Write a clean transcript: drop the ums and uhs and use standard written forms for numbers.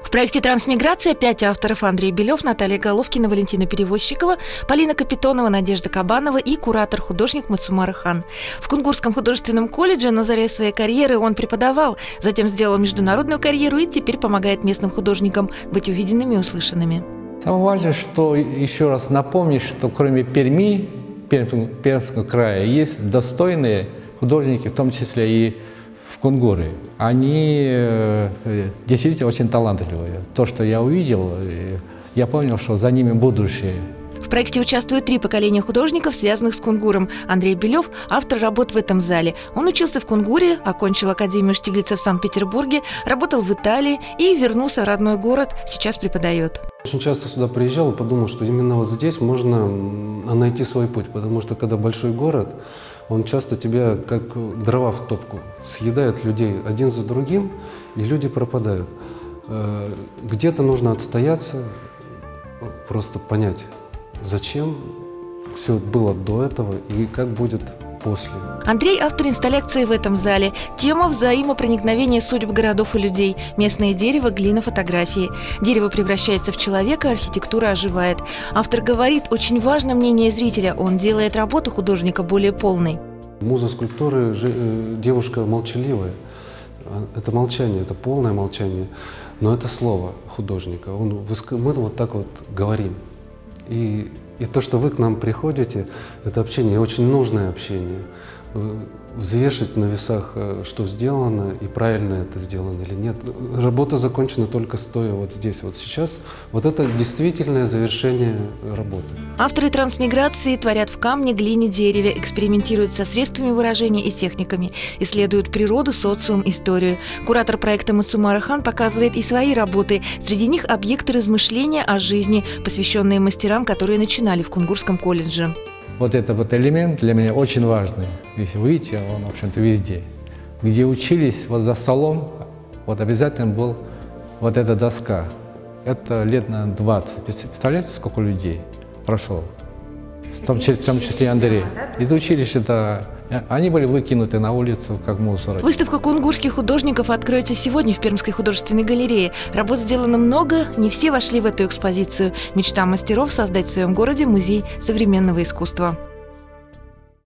В проекте «Трансмиграция» 5 авторов: Андрей Белев, Наталья Головкина, Валентина Перевозчикова, Полина Капитонова, Надежда Кабанова и куратор-художник Мацумар Хан. В Кунгурском художественном колледже на заре своей карьеры он преподавал, затем сделал международную карьеру и теперь помогает местным художникам быть увиденными и услышанными. Самое важное, что еще раз напомнить, что кроме Перми, Пермского края, есть достойные художники, в том числе и в Кунгуре. Они действительно очень талантливые. То, что я увидел, я понял, что за ними будущее. В проекте участвуют 3 поколения художников, связанных с Кунгуром. Андрей Белев – автор работ в этом зале. Он учился в Кунгуре, окончил Академию Штиглица в Санкт-Петербурге, работал в Италии и вернулся в родной город, сейчас преподает. Очень часто сюда приезжал и подумал, что именно вот здесь можно найти свой путь, потому что когда большой город, он часто тебя, как дрова в топку, съедает людей один за другим, и люди пропадают. Где-то нужно отстояться, просто понять, зачем все было до этого и как будет после. Андрей – автор инсталляции в этом зале. Тема – взаимопроникновение судеб городов и людей. Местное дерево, глина, фотографии. Дерево превращается в человека, архитектура оживает. Автор говорит, очень важно мнение зрителя. Он делает работу художника более полной. Муза скульптуры – девушка молчаливая. Это молчание, это полное молчание. Но это слово художника. Мы вот так вот говорим. И то, что вы к нам приходите, это общение, очень нужное общение. Взвешивать на весах, что сделано, и правильно это сделано или нет. Работа закончена только стоя вот здесь, вот сейчас. Вот это действительное завершение работы. Авторы трансмиграции творят в камне, глине, дереве, экспериментируют со средствами выражения и техниками, исследуют природу, социум, историю. Куратор проекта Мацумар Хан показывает и свои работы. Среди них объекты размышления о жизни, посвященные мастерам, которые начинали в Кунгурском колледже. Вот этот вот элемент для меня очень важный. Если вы видите, он, в общем-то, везде. Где учились, вот за столом, вот обязательно был вот эта доска. Это лет на 20. Представляете, сколько людей прошло? В том числе Андрей. Из училища-то они были выкинуты на улицу, как мусор. Выставка кунгурских художников откроется сегодня в Пермской художественной галерее. Работ сделано много, не все вошли в эту экспозицию. Мечта мастеров – создать в своем городе музей современного искусства.